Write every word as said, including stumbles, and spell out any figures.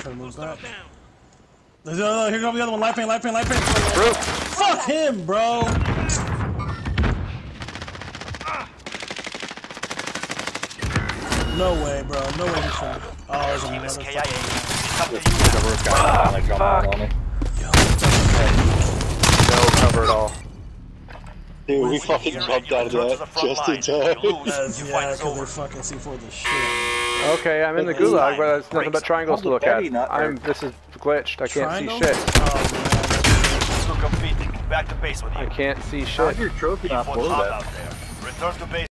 try to move back. There's uh, here comes the other one. Life paint, life paint, life paint. Roof. Fuck him, bro. No way, bro. No way he's trying. Oh, there's another fucking... The roof guy like jumping out on me. No cover at all. Dude, we fucking bumped out of that just in time. Yes, yeah, because they're fucking C four the shit. Okay, I'm in the gulag, but there's nothing but triangles to look at. I'm. This is glitched. I can't Triangles? see shit. Back to base with you. I can't see shit. How's your trophy not full of that? Return to base.